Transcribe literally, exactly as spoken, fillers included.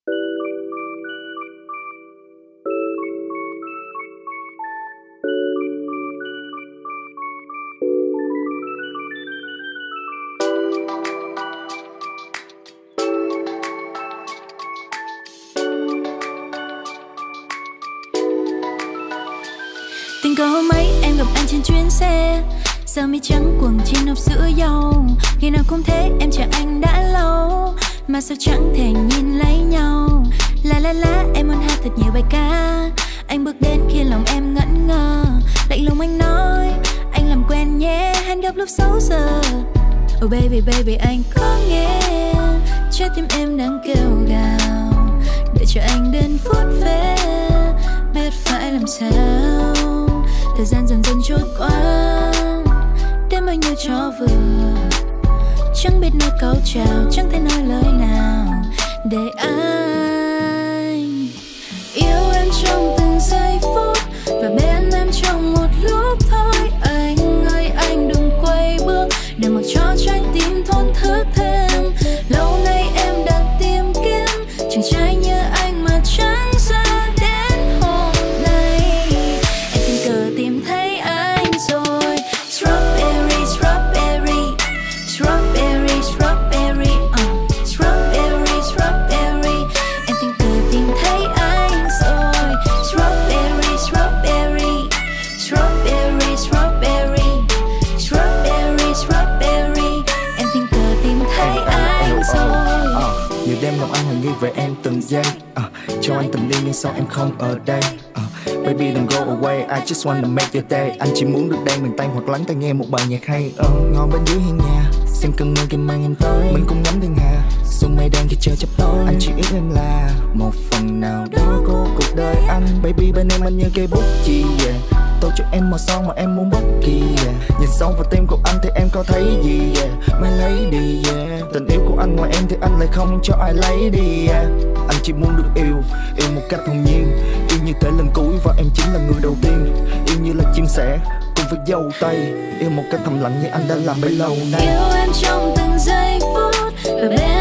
Tình cờ hôm ấy em gặp anh trên chuyến xe, sơ mi trắng quần jean hộp sữa dâu. Ngày nào cũng thế em chờ anh đã lâu, mà sao chẳng thể nhìn lấy nhau. La la la em muốn hát thật nhiều bài ca. Anh bước đến khi lòng em ngẩn ngơ, lạnh lùng anh nói anh làm quen nhé, hẹn gặp lúc sáu giờ. Oh baby baby anh có nghe trái tim em đang kêu gào, đợi chờ anh đến phút về biết phải làm sao. Thời gian dần dần trôi qua, đêm bao nhiêu cho vừa, chẳng biết nói câu chào, chẳng thể nói lời nào để anh yêu em trong từng giây phút và bên em trong một lúc thôi. Anh ơi anh đừng quay bước để mặc cho trái tim thốn thức thêm. Lâu nay em đã tìm kiếm chàng trai như anh mà chẳng ra đến hôm nay. Em tình cờ tìm thấy anh rồi. Strawberry, strawberry, strawberry, strawberry, uh. Strawberry, strawberry. Em tình cờ tìm thấy anh rồi. Strawberry, strawberry, strawberry, strawberry, strawberry, strawberry. Em tình cờ tìm thấy anh rồi. Nhiều đêm lòng anh hoài nghi về em từng giây, uh, cho anh tình yêu nhưng sao em không ở đây. uh, Baby don't go away, I just wanna make your day. Anh chỉ muốn được đây mình tay hoặc lắng tai nghe một bài nhạc hay. uh, Ngồi bên dưới hiên nhà, xem cơn mưa kia mang em tới. Mình cùng ngắm thiên hà, xuân mây đen khi trời chập tối. Anh chỉ biết em là một phần nào đó của cuộc đời anh. Baby bên em anh như cây bút chì, yeah. Tôi cho em màu son mà em muốn bất kỳ, yeah. Nhìn sâu vào tim của anh thì em có thấy gì, yeah. My lady, yeah. Tình yêu của anh ngoài em thì anh lại không cho ai lấy đi, yeah. Anh chỉ muốn được yêu, yêu một cách hồn nhiên, yêu như thể lần cuối và em chính là người đầu tiên. Yêu như là chim sẻ cùng với dâu tây, yêu một cách thầm lặng như anh đã làm bấy lâu nay. Yêu em trong từng giây phút và bên